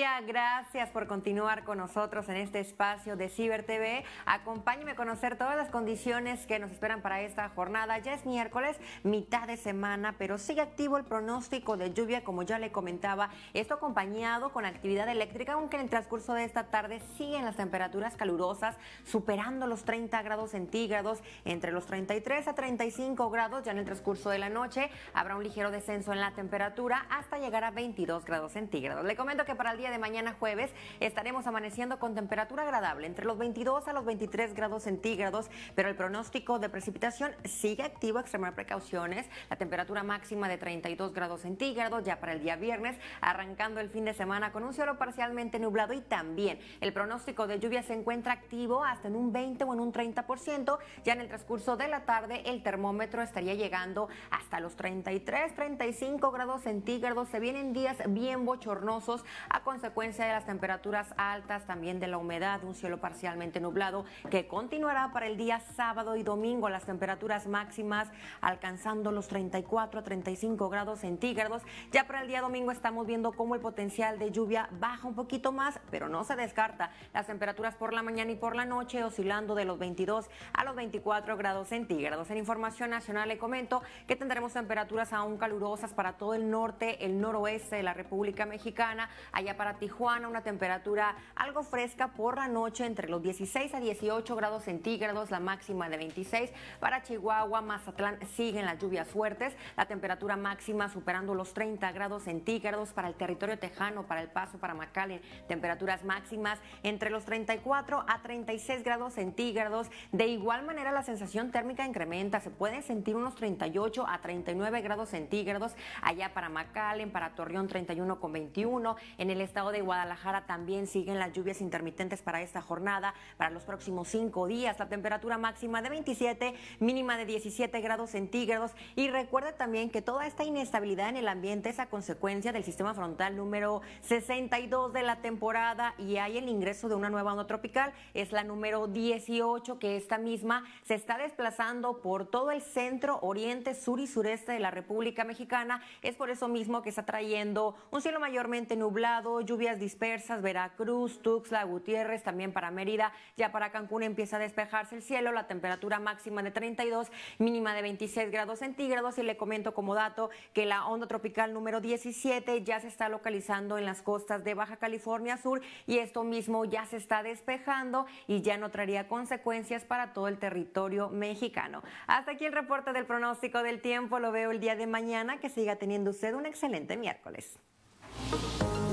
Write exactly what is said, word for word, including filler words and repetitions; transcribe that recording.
día, gracias por continuar con nosotros en este espacio de Ciber T V. Acompáñeme a conocer todas las condiciones que nos esperan para esta jornada. Ya es miércoles, mitad de semana, pero sigue activo el pronóstico de lluvia, como ya le comentaba. Esto acompañado con actividad eléctrica, aunque en el transcurso de esta tarde siguen las temperaturas calurosas, superando los treinta grados centígrados, entre los treinta y tres a treinta y cinco grados. Ya en el transcurso de la noche habrá un ligero descenso en la temperatura hasta llegar a veintidós grados centígrados. Le comento que para el día de mañana jueves estaremos amaneciendo con temperatura agradable entre los veintidós a los veintitrés grados centígrados, pero el pronóstico de precipitación sigue activo, extremar precauciones. La temperatura máxima de treinta y dos grados centígrados ya para el día viernes, arrancando el fin de semana con un cielo parcialmente nublado, y también el pronóstico de lluvia se encuentra activo hasta en un veinte o en un treinta por ciento. Ya en el transcurso de la tarde el termómetro estaría llegando hasta los treinta y tres, treinta y cinco grados centígrados. Se vienen días bien bochornosos a consecuencia de las temperaturas altas, también de la humedad, un cielo parcialmente nublado que continuará para el día sábado y domingo. Las temperaturas máximas alcanzando los treinta y cuatro a treinta y cinco grados centígrados. Ya para el día domingo estamos viendo cómo el potencial de lluvia baja un poquito más, pero no se descarta. Las temperaturas por la mañana y por la noche oscilando de los veintidós a los veinticuatro grados centígrados. En información nacional le comento que tendremos temperaturas aún calurosas para todo el norte, el noroeste de la República Mexicana. Allá para Tijuana una temperatura algo fresca por la noche entre los dieciséis a dieciocho grados centígrados, la máxima de veintiséis. Para Chihuahua, Mazatlán siguen las lluvias fuertes, la temperatura máxima superando los treinta grados centígrados. Para el territorio tejano, para El Paso, para McAllen, temperaturas máximas entre los treinta y cuatro a treinta y seis grados centígrados. De igual manera la sensación térmica incrementa, se pueden sentir unos treinta y ocho a treinta y nueve grados centígrados. Allá para McAllen, para Torreón treinta y uno con veintiuno. En el estado de Guadalajara también siguen las lluvias intermitentes para esta jornada, para los próximos cinco días. La temperatura máxima de veintisiete, mínima de diecisiete grados centígrados. Y recuerde también que toda esta inestabilidad en el ambiente es a consecuencia del sistema frontal número sesenta y dos de la temporada, y hay el ingreso de una nueva onda tropical, es la número dieciocho, que esta misma se está desplazando por todo el centro, oriente, sur y sureste de la República Mexicana. Es por eso mismo que está trayendo un cielo mayormente nublado, lluvias dispersas. Veracruz, Tuxtla Gutiérrez, también para Mérida. Ya para Cancún empieza a despejarse el cielo, la temperatura máxima de treinta y dos, mínima de veintiséis grados centígrados. Y le comento como dato que la onda tropical número diecisiete ya se está localizando en las costas de Baja California Sur, y esto mismo ya se está despejando y ya no traería consecuencias para todo el territorio mexicano. Hasta aquí el reporte del pronóstico del tiempo. Lo veo el día de mañana. Que siga teniendo usted un excelente miércoles.